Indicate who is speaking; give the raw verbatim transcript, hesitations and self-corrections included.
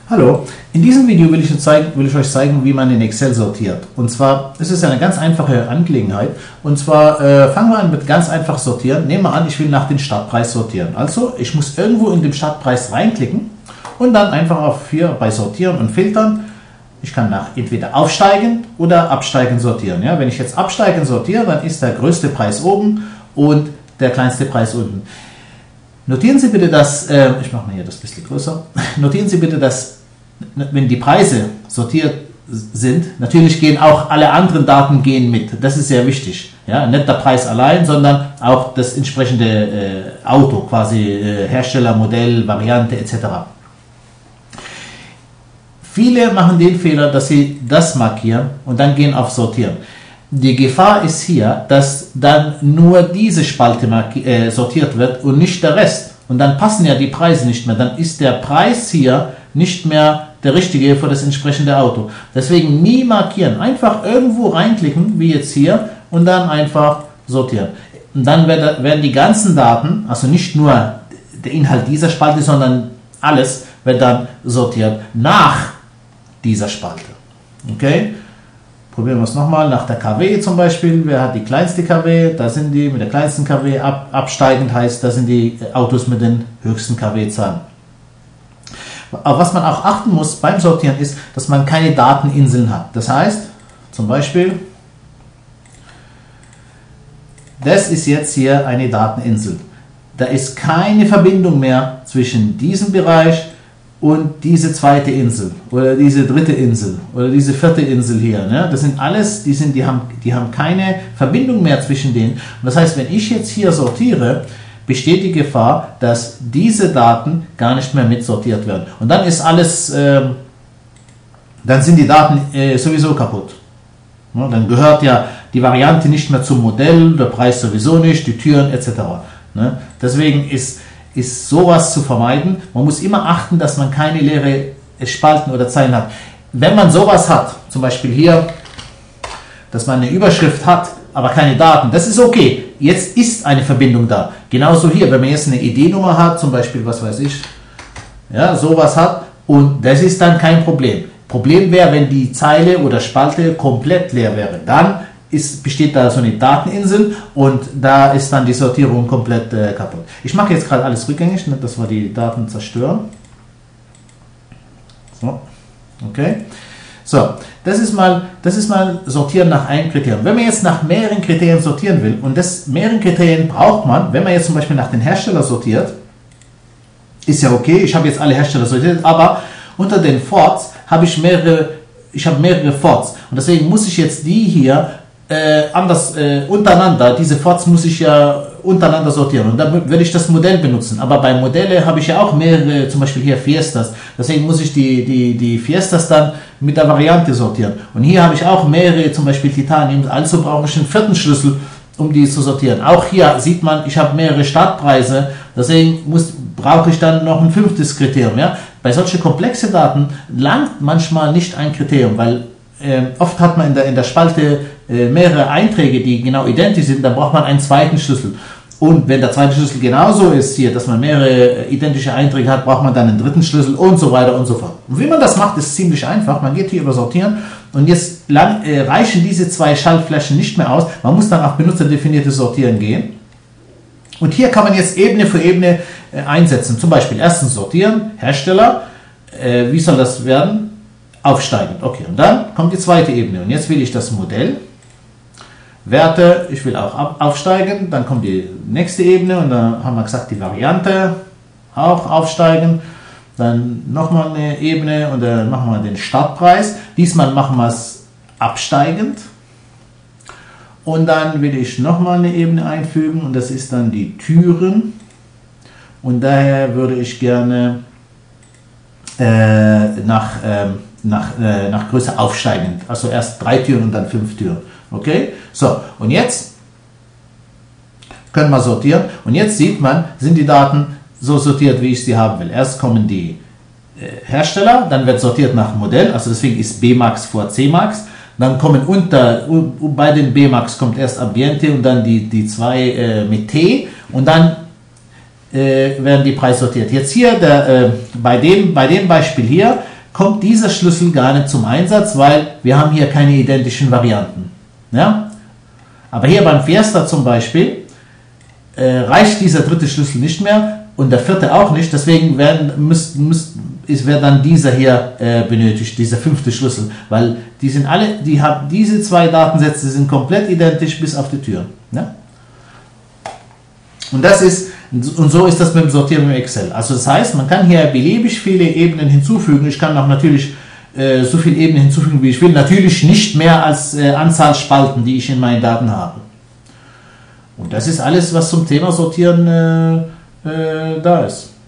Speaker 1: Hallo, in diesem Video will ich, zeigen, will ich euch zeigen, wie man in Excel sortiert. Und zwar ist es eine ganz einfache Angelegenheit. Und zwar äh, fangen wir an mit ganz einfach sortieren. Nehmen wir an, ich will nach dem Startpreis sortieren. Also ich muss irgendwo in den Startpreis reinklicken und dann einfach auf hier bei Sortieren und Filtern. Ich kann nach entweder aufsteigen oder absteigen sortieren. Ja, wenn ich jetzt absteigen sortiere, dann ist der größte Preis oben und der kleinste Preis unten. Notieren Sie bitte, dass, äh, ich mache mal hier das ein bisschen größer, notieren Sie bitte, dass wenn die Preise sortiert sind, natürlich gehen auch alle anderen Daten gehen mit. Das ist sehr wichtig. Ja, nicht der Preis allein, sondern auch das entsprechende äh, Auto, quasi äh, Hersteller, Modell, Variante et cetera. Viele machen den Fehler, dass sie das markieren und dann gehen auf Sortieren. Die Gefahr ist hier, dass dann nur diese Spalte äh, sortiert wird und nicht der Rest. Und dann passen ja die Preise nicht mehr. Dann ist der Preis hier nicht mehr der richtige für das entsprechende Auto. Deswegen nie markieren. Einfach irgendwo reinklicken, wie jetzt hier, und dann einfach sortieren. Und dann werden die ganzen Daten, also nicht nur der Inhalt dieser Spalte, sondern alles wird dann sortiert nach dieser Spalte. Okay? Probieren wir es nochmal. Nach der K W zum Beispiel. Wer hat die kleinste K W? Da sind die mit der kleinsten K W. Ab, absteigend heißt, da sind die Autos mit den höchsten K W-Zahlen. Aber was man auch achten muss beim Sortieren ist, dass man keine Dateninseln hat. Das heißt, zum Beispiel, das ist jetzt hier eine Dateninsel. Da ist keine Verbindung mehr zwischen diesem Bereich und diese zweite Insel oder diese dritte Insel oder diese vierte Insel hier. Ne? Das sind alles, die, sind, die, haben, die haben keine Verbindung mehr zwischen denen. Und das heißt, wenn ich jetzt hier sortiere, besteht die Gefahr, dass diese Daten gar nicht mehr mitsortiert werden. Und dann ist alles, äh, dann sind die Daten äh, sowieso kaputt. Ja, dann gehört ja die Variante nicht mehr zum Modell, der Preis sowieso nicht, die Türen et cetera. Ne? Deswegen ist, ist sowas zu vermeiden. Man muss immer achten, dass man keine leere Spalten oder Zeilen hat. Wenn man sowas hat, zum Beispiel hier, dass man eine Überschrift hat, aber keine Daten, das ist okay. Jetzt ist eine Verbindung da. Genauso hier, wenn man jetzt eine Ideenummer hat, zum Beispiel, was weiß ich, ja, sowas hat, und das ist dann kein Problem. Problem wäre, wenn die Zeile oder Spalte komplett leer wäre. Dann ist, besteht da so eine Dateninsel und da ist dann die Sortierung komplett äh, kaputt. Ich mache jetzt gerade alles rückgängig, ne, dass wir die Daten zerstören. So, okay. So, das ist, mal, das ist mal Sortieren nach einem Kriterium. Wenn man jetzt nach mehreren Kriterien sortieren will, und das mehreren Kriterien braucht man, wenn man jetzt zum Beispiel nach den Herstellern sortiert, ist ja okay, ich habe jetzt alle Hersteller sortiert, aber unter den Forts habe ich mehrere, ich habe mehrere Forts. Und deswegen muss ich jetzt die hier äh, anders äh, untereinander, diese Forts muss ich ja untereinander sortieren. Und dann werde ich das Modell benutzen. Aber bei Modelle habe ich ja auch mehrere, zum Beispiel hier Fiestas. Deswegen muss ich die, die, die Fiestas dann mit der Variante sortieren. Und hier habe ich auch mehrere, zum Beispiel Titanium. Also brauche ich einen vierten Schlüssel, um die zu sortieren. Auch hier sieht man, ich habe mehrere Startpreise. Deswegen muss, brauche ich dann noch ein fünftes Kriterium. Ja? Bei solchen komplexen Daten langt manchmal nicht ein Kriterium, weil äh, oft hat man in der, in der Spalte äh, mehrere Einträge, die genau identisch sind. Dann braucht man einen zweiten Schlüssel. Und wenn der zweite Schlüssel genauso ist hier, dass man mehrere identische Einträge hat, braucht man dann einen dritten Schlüssel und so weiter und so fort. Und wie man das macht, ist ziemlich einfach. Man geht hier über Sortieren und jetzt lang, äh, reichen diese zwei Schaltflächen nicht mehr aus. Man muss dann auf benutzerdefinierte Sortieren gehen. Und hier kann man jetzt Ebene für Ebene äh, einsetzen. Zum Beispiel erstens sortieren, Hersteller. Äh, wie soll das werden? Aufsteigend. Okay, und dann kommt die zweite Ebene. Und jetzt will ich das Modell. Werte, ich will auch aufsteigen, dann kommt die nächste Ebene und dann haben wir gesagt, die Variante auch aufsteigen, dann nochmal eine Ebene und dann machen wir den Startpreis. Diesmal machen wir es absteigend und dann will ich nochmal eine Ebene einfügen und das ist dann die Türen und daher würde ich gerne äh, nach, äh, nach, äh, nach Größe aufsteigend, also erst drei Türen und dann fünf Türen. Okay, so, und jetzt können wir sortieren und jetzt sieht man, sind die Daten so sortiert, wie ich sie haben will. Erst kommen die äh, Hersteller, dann wird sortiert nach Modell, also deswegen ist B Max vor C Max, dann kommen unter, bei den B Max kommt erst Ambiente und dann die, die zwei äh, mit T und dann äh, werden die preissortiert. Jetzt hier der, äh, bei, dem, bei dem Beispiel hier kommt dieser Schlüssel gar nicht zum Einsatz, weil wir haben hier keine identischen Varianten. Ja? Aber hier beim Fiesta zum Beispiel äh, reicht dieser dritte Schlüssel nicht mehr und der vierte auch nicht, deswegen werden, müsst, müsst, ist, wird dann dieser hier äh, benötigt, dieser fünfte Schlüssel, weil die sind alle, die haben diese zwei Datensätze sind komplett identisch bis auf die Türen. Ja? Und das ist, und so ist das mit dem Sortieren im Excel. Also das heißt, man kann hier beliebig viele Ebenen hinzufügen. Ich kann auch natürlich äh, so viele Ebenen hinzufügen, wie ich will. Natürlich nicht mehr als äh, Anzahl Spalten, die ich in meinen Daten habe. Und das ist alles, was zum Thema Sortieren äh, äh, da ist.